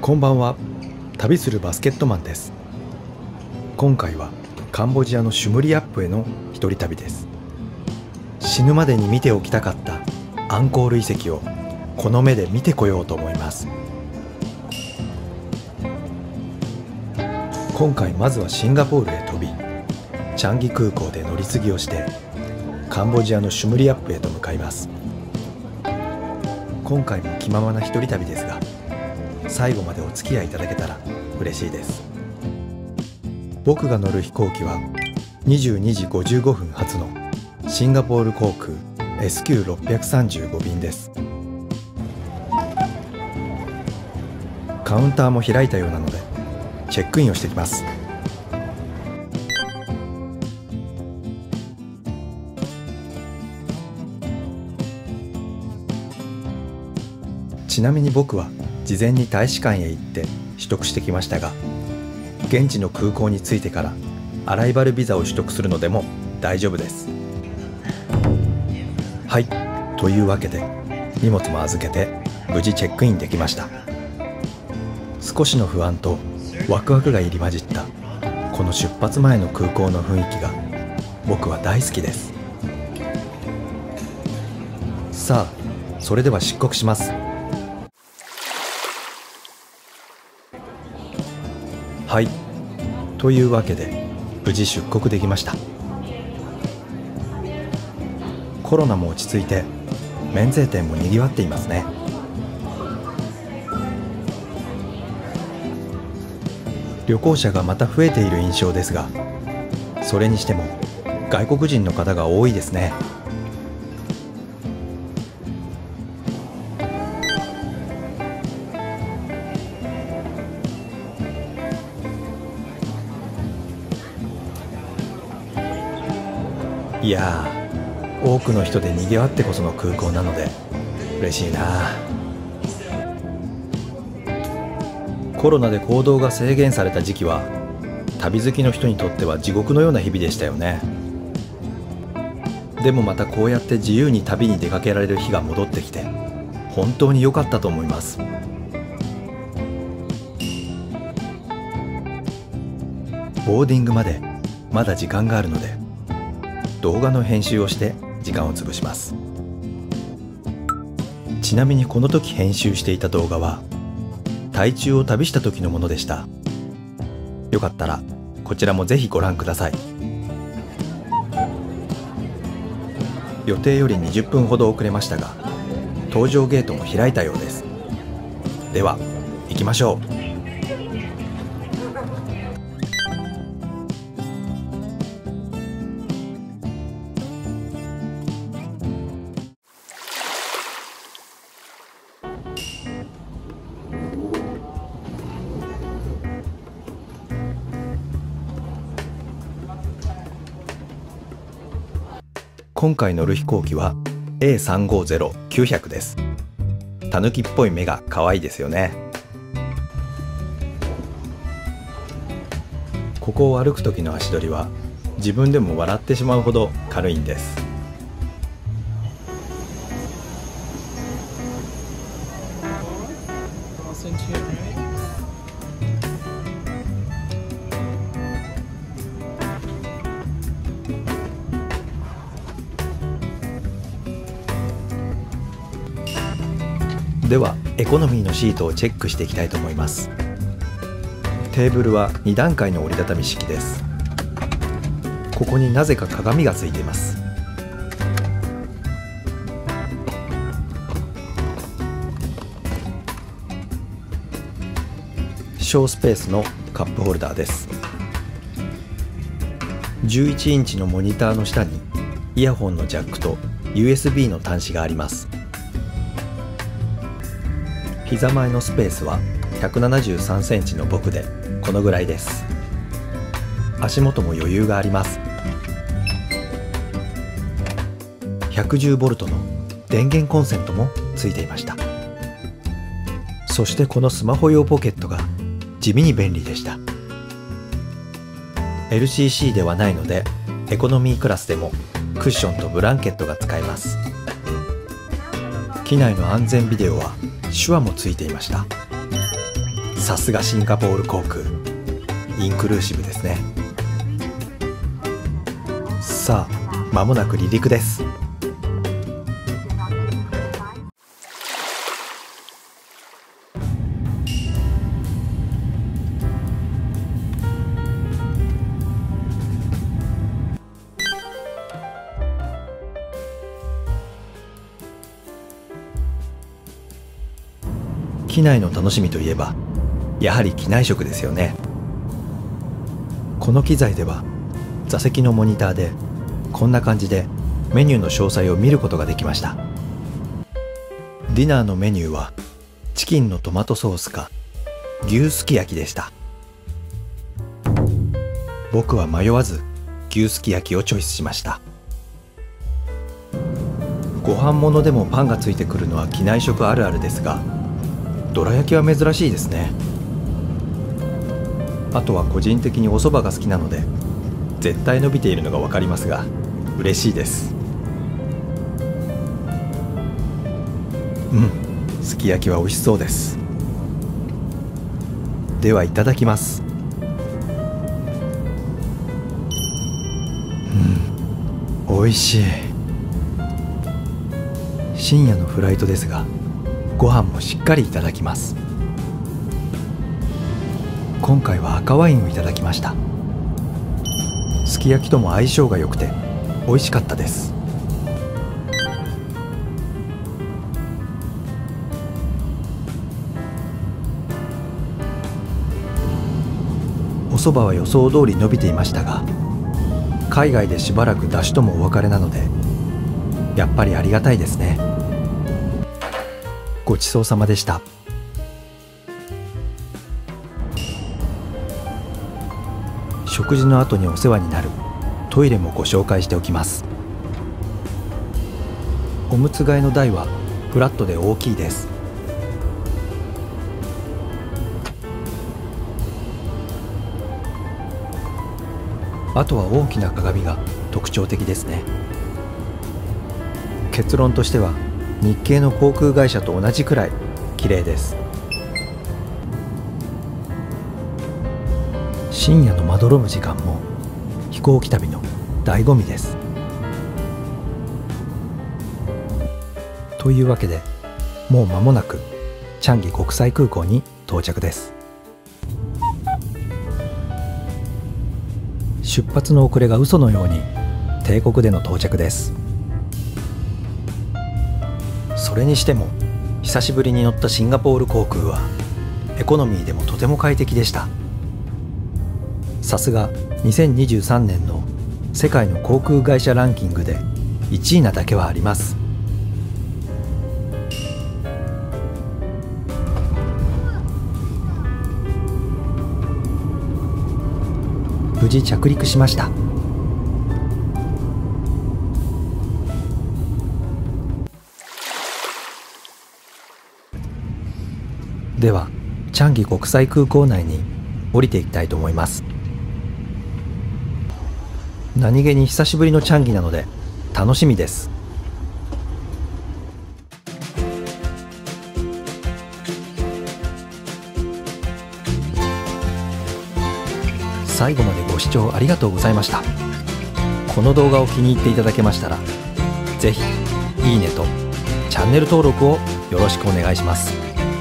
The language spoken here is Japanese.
こんばんは。旅するバスケットマンです。今回はカンボジアのシュムリアップへの一人旅です。死ぬまでに見ておきたかったアンコール遺跡をこの目で見てこようと思います。今回まずはシンガポールへ飛び、チャンギ空港で乗り継ぎをしてカンボジアのシュムリアップへと向かいます。今回も気ままな一人旅ですが、最後までお付き合いいただけたら嬉しいです。僕が乗る飛行機は22時55分発のシンガポール航空 SQ635 便です。カウンターも開いたようなのでチェックインをしてきます。ちなみに僕は事前に大使館へ行って取得してきましたが、現地の空港に着いてからアライバルビザを取得するのでも大丈夫です。はい、というわけで荷物も預けて無事チェックインできました。少しの不安とワクワクが入り混じったこの出発前の空港の雰囲気が僕は大好きです。さあ、それでは出国します。はい、というわけで無事出国できました。コロナも落ち着いて免税店もにぎわっていますね。旅行者がまた増えている印象ですが、それにしても外国人の方が多いですね。いやー、多くの人でにぎわってこその空港なので嬉しいな。コロナで行動が制限された時期は旅好きの人にとっては地獄のような日々でしたよね。でもまたこうやって自由に旅に出かけられる日が戻ってきて本当に良かったと思います。ボーディングまでまだ時間があるので動画の編集をして時間を潰します。ちなみにこの時編集していた動画は台中を旅した時のものでした。よかったらこちらもぜひご覧ください。予定より20分ほど遅れましたが搭乗ゲートも開いたようです。では行きましょう。今回乗る飛行機は A350-900 です。タヌキっぽい目が可愛いですよね。ここを歩く時の足取りは自分でも笑ってしまうほど軽いんです。ではエコノミーのシートをチェックしていきたいと思います。テーブルは2段階の折りたたみ式です。ここになぜか鏡がついています。小スペースのカップホルダーです。11インチのモニターの下にイヤホンのジャックと USB の端子があります。膝前のスペースは173センチの僕でこのぐらいです。足元も余裕があります。110ボルトの電源コンセントもついていました。そしてこのスマホ用ポケットが地味に便利でした。 LCC ではないのでエコノミークラスでもクッションとブランケットが使えます。機内の安全ビデオは手話もついていました。 さすがシンガポール航空、インクルーシブですね。さあ、間もなく離陸です。機内の楽しみといえばやはり機内食ですよね。この機材では座席のモニターでこんな感じでメニューの詳細を見ることができました。ディナーのメニューはチキンのトマトソースか牛すき焼きでした。僕は迷わず牛すき焼きをチョイスしました。ご飯物でもパンがついてくるのは機内食あるあるですが、どら焼きは珍しいですね。あとは個人的にお蕎麦が好きなので絶対伸びているのが分かりますが嬉しいです。すき焼きは美味しそうです。ではいただきます。美味しい。深夜のフライトですがご飯もしっかりいただきます。今回は赤ワインをいただきました。すき焼きとも相性が良くて美味しかったです。お蕎麦は予想通り伸びていましたが、海外でしばらく出汁ともお別れなのでやっぱりありがたいですね。ごちそうさまでした。食事の後にお世話になるトイレもご紹介しておきます。おむつ替えの台はフラットで大きいです。あとは大きな鏡が特徴的ですね。結論としては日系の航空会社と同じくらい綺麗です。深夜のまどろむ時間も飛行機旅の醍醐味です。というわけでもう間もなくチャンギ国際空港に到着です。出発の遅れが嘘のように帝国での到着です。それにしても久しぶりに乗ったシンガポール航空はエコノミーでもとても快適でした。さすが2023年の世界の航空会社ランキングで1位なだけはあります。無事着陸しました。ではチャンギ国際空港内に降りていきたいと思います。何気に久しぶりのチャンギなので楽しみです。最後までご視聴ありがとうございました。この動画を気に入っていただけましたらぜひいいねとチャンネル登録をよろしくお願いします。